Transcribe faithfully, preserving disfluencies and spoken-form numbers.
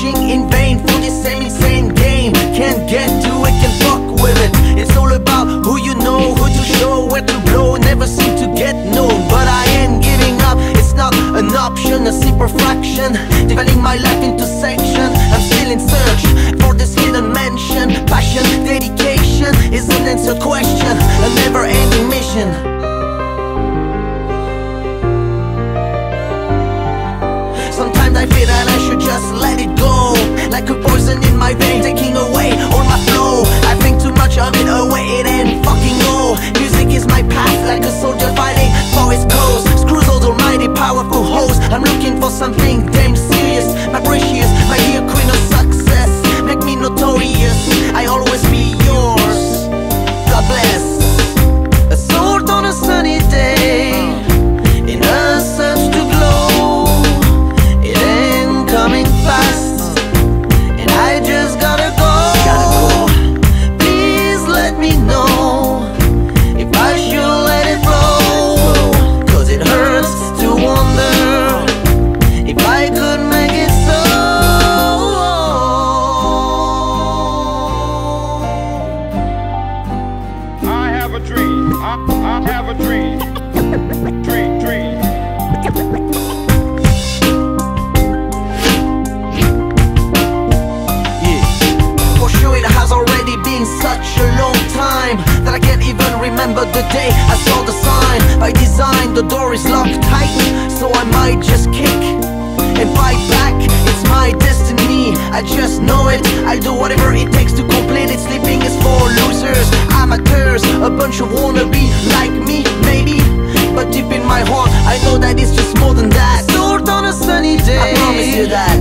searching in vain for this same insane game. Can't get to it, can fuck with it. It's all about who you know, who to show, where to blow. Never seem to get known, but I ain't giving up. It's not an option, a simple fraction, dividing my life into sections. I'm still in search for this hidden mansion. Passion, dedication is an answered question, a never-ending mission. Sometimes I feel that I should just let it go, like a poison in my vein, taking away all my flow. I think too much of it away, it ain't fucking go. Music is my path, like a soldier fighting for his cause. Screws those almighty powerful hoes. I'm looking for something damn serious, my precious, my dear queen of success. Make me notorious, I always be yours. God bless. A sword on a sunny day, in a search to glow. It ain't coming fast, and I just gotta go. Please let me know if I should let it flow, cause it hurts to wonder if I could make it so. I have a dream, I, I have a dream, dream, dream. Yeah, for sure it has already been such a long time that I can't even remember the day I saw the sign. By design the door is locked tight, so I might just kick and fight back. It's my destiny, I just know it. I'll do whatever it takes to complete it. Sleeping is for losers, amateurs, a bunch of wannabe like me, maybe. But deep in my heart, I know that it's just more than that. Sword on a sunny day, I promise you that.